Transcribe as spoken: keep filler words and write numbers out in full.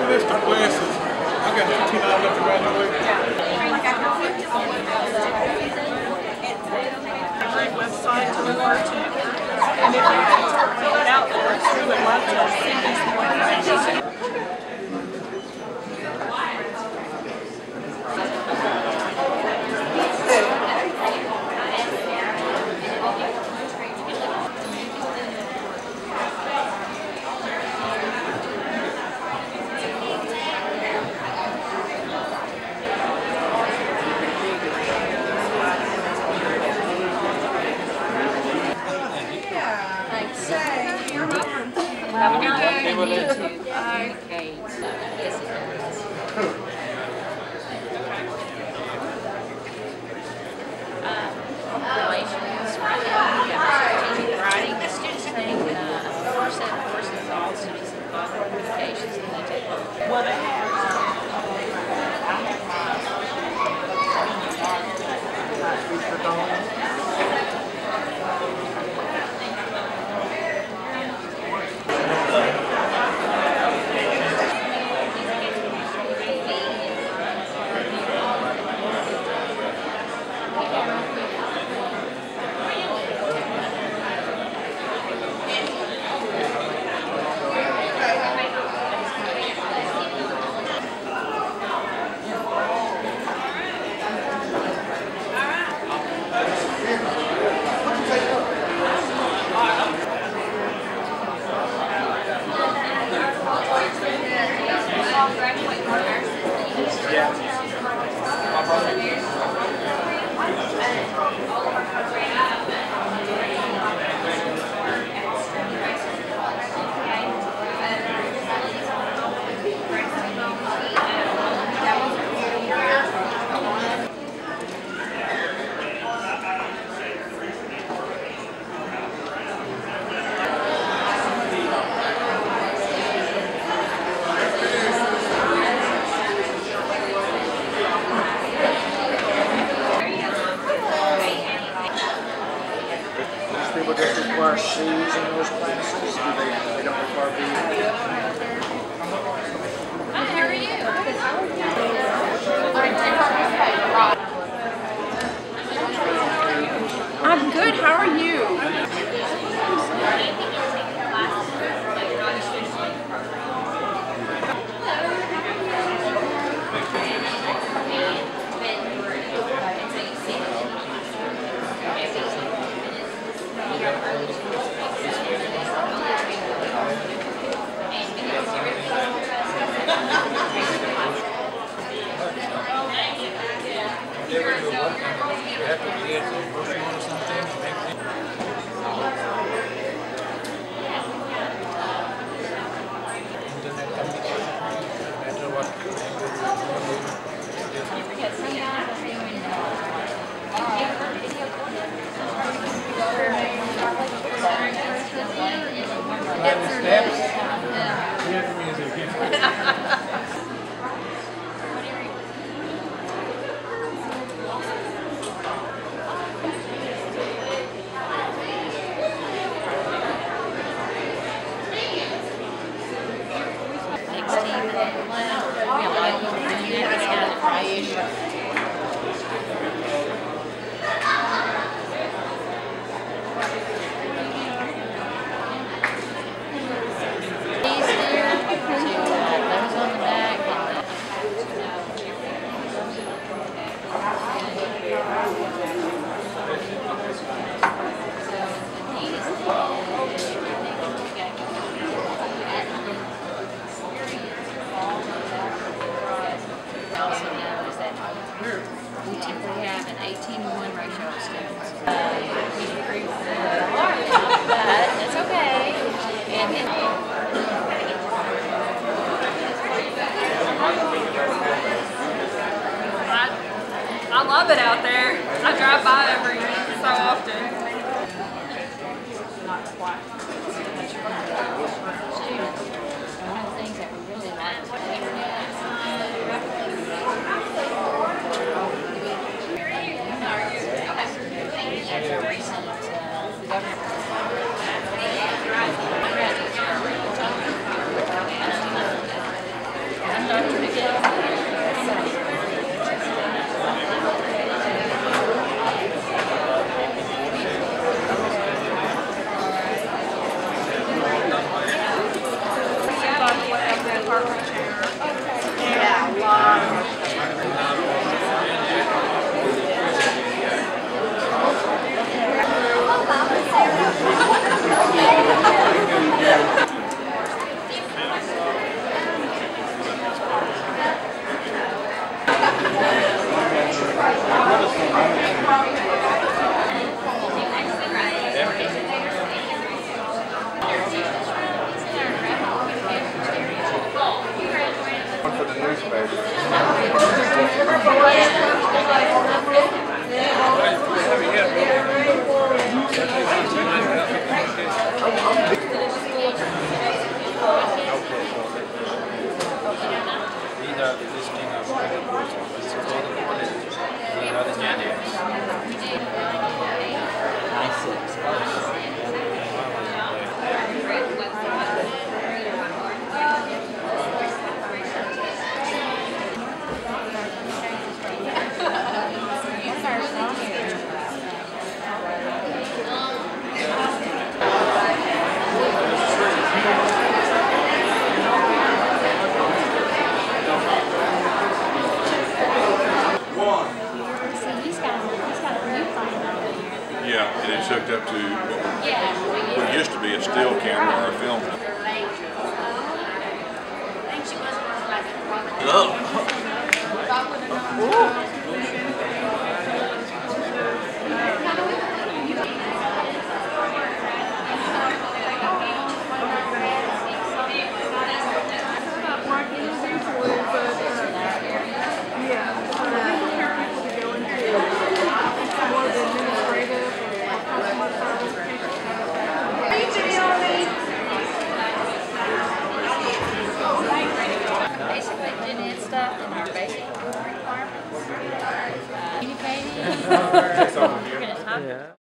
missed our classes. I got fifteen hours left to graduate. A great website to refer to. And if you can fill it out for us, we would love to send you some information. Have a good day. Bye. Relations, writing. The students take uh, four set of courses, all students in communications, and they take Well, they have. People just require C's in those classes? Do they, they don't require B's? Hi, how are you? I'm good. How are you? We typically have an eighteen to one ratio of students. Uh, we improve the but that's okay. And then I, I love it out there. I drive by every so often. Not quite. one of the things that we really like is the internet. one for the newspaper. Yeah, and it's hooked up to what Yeah. what used to be a still camera or a film. Basically, genetic stuff and our basic requirements. Uh, communicating or we're going to talk. Yeah.